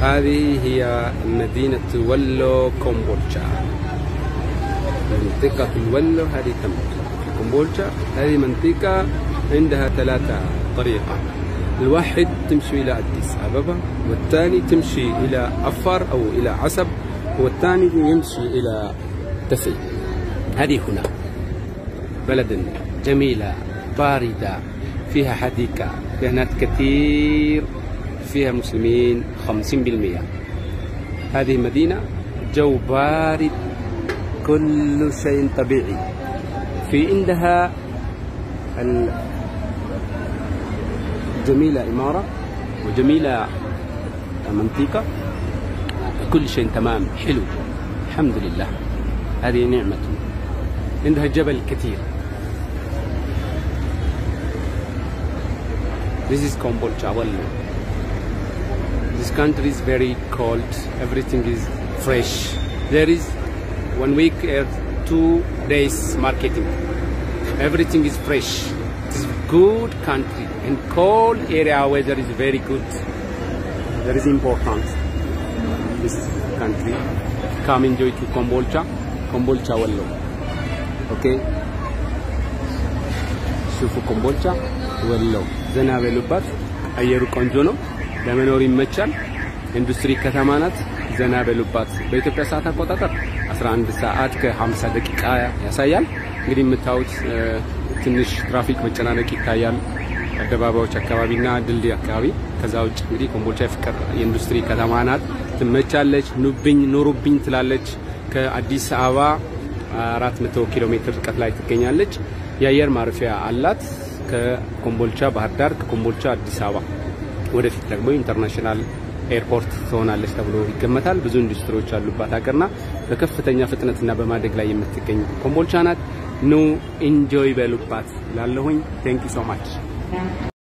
هذه هي مدينة ولو كومبولشا. منطقة الولو هذه تمت في كومبولشا. هذه منطقة عندها 3 طريقة. الواحد تمشي إلى أديس أبابا، والثاني تمشي إلى أفار أو إلى عسب، والثاني يمشي إلى تفي. هذه هنا بلد جميلة باردة، فيها حديقة، فيها ناس كثير، فيها مسلمين 50%. هذه مدينة جو بارد، كل شيء طبيعي. في عندها جميلة إمارة وجميلة منطقة، كل شيء تمام حلو الحمد لله. هذه نعمة. عندها جبل كثير. This is Kombolcha, Wallo. This country is very cold. Everything is fresh. There is 1 week or 2 days marketing. Everything is fresh. It is good country. In cold area, weather is very good. That is important. This country. Come enjoy to Kombolcha, Kombolcha Wallo. Okay. شوفوا كومبولشا ولو زنا በሉባት። አየሩ ቆንጆ ነው፣ ለመኖር ይመቻል። ኢንዱስትሪ ከተማ ናት። ዘና በሉባት። በኢትዮጵያ ሰዓት አቆጣጠር 11 ሰዓት ከ50 ደቂቃ ያሳያል። እንግዲህ የምታዩት ትንሽ ትራፊክ መጨናነቅ ይታያል አደባባዮች አካባቢና ድልድይ አካባቢ። ከዛ ውጭ እንግዲህ ኮምቦልቻ ፍቅር የኢንዱስትሪ ከተማ ናት። ትመቻለች። ኑሩብኝ ትላለች። ከአዲስ አበባ 400 ኪሎ ሜትር ርቀት ላይ ትገኛለች። የአየር ማረፊያ አላት ከኮምቦልቻ ባህር ዳር፣ ከኮምቦልቻ አዲስ አበባ። ወደፊት ደግሞ ኢንተርናሽናል ኤርፖርት ትሆናለች ተብሎ ይገመታል። ብዙ ኢንዱስትሪዎች አሉባት ሀገርና በከፍተኛ ፍጥነትና በማደግ ላይ የምትገኝ ኮምቦልቻ ናት። ኑ ኢንጆይ በሉባት ላለሁኝ። ቴንክ ዩ ሶ ማች።